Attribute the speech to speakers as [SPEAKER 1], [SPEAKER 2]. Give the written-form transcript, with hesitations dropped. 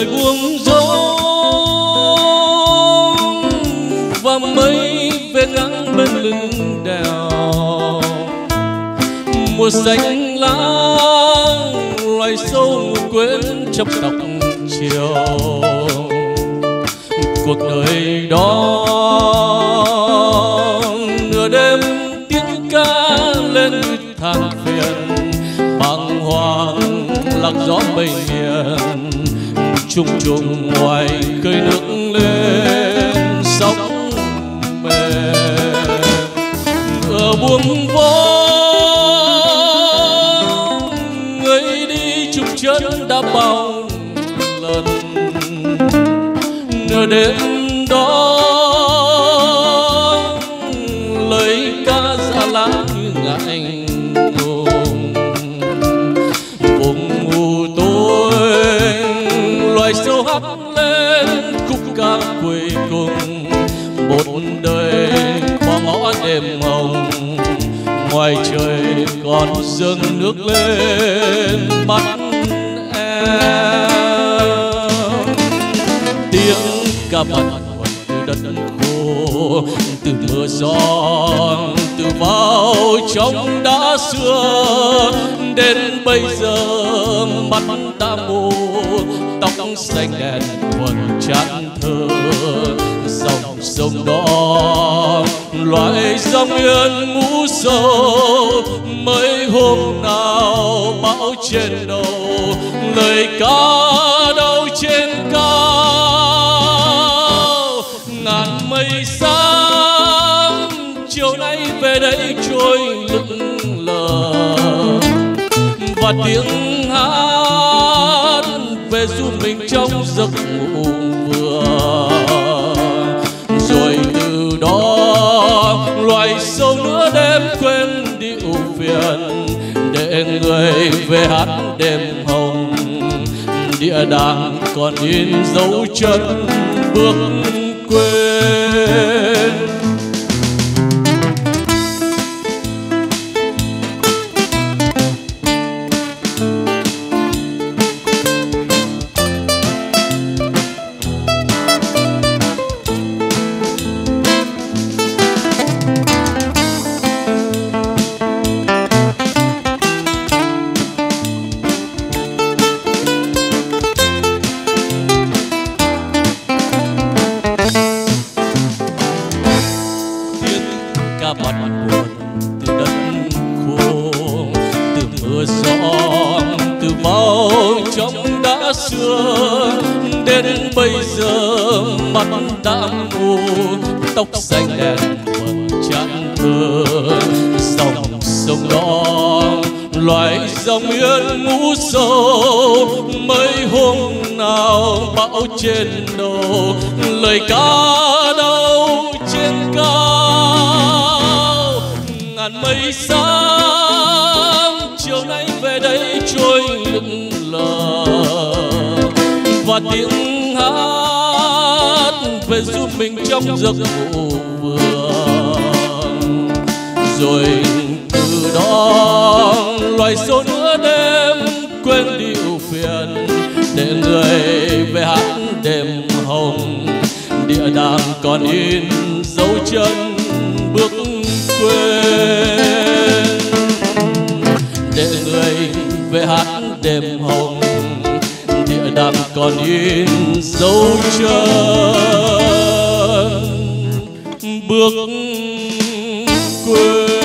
[SPEAKER 1] buông gió và mây về ngang bên lưng đèo. Mùa xanh lá loài sâu quên trong tóc chiều. Cuộc đời đó nửa đêm tiếng ca lên than phiền, bàng hoàng lạc gió mây miền. Chung chung ngoài khơi nước lên sóng mềm. Ngựa buông vó người đi chục chân đã bao lần. Nửa đêm đó lời ca ra lá như ngại ngùng. Vùng mù tối loài sâu hắt lên khúc ca cuối cùng. Một đời qua ngõ đêm hồng, ngoài trời còn dâng nước lên mắt em. Tiếng ca bật từ đất khô, từ mưa gió, từ bao trong đã xưa. Đến bây giờ mắt đã mù, tóc xanh đen quần chán thơ. Dòng sông đó loài dòng yên ngủ sâu. Mấy hôm nào bão trên đầu, lời ca đâu trên cao. Ngàn mây xám chiều nay về đây trôi lững lờ, và tiếng hát về du mình trong giấc ngủ vừa. Rồi từ đó loài sâu nữa đêm quên đi ưu phiền, để người về hát đêm hồng. Địa đàng còn in dấu chân bước quên. Mặt buồn từ đất khô, từ mưa gió, từ bao trong đã xưa. Đến bây giờ mắt đã mù, tóc xanh đen quần chán thơ. Dòng sông đó loài dòng yên ngủ sâu. Mấy hôm nào bão trên đầu, lời ca đâu trên cao. Ngàn mây xám chiều nay về đây trôi lững lờ, và tiếng hát về du mình trong giấc ngủ vừa. Rồi từ đó loài sâu nữa đêm quên đi ưu phiền, để người về hát đêm hồng. Địa đàng còn in dấu chân bước quên, để người về hát đêm hồng. Địa đàng còn in dấu chân bước quên.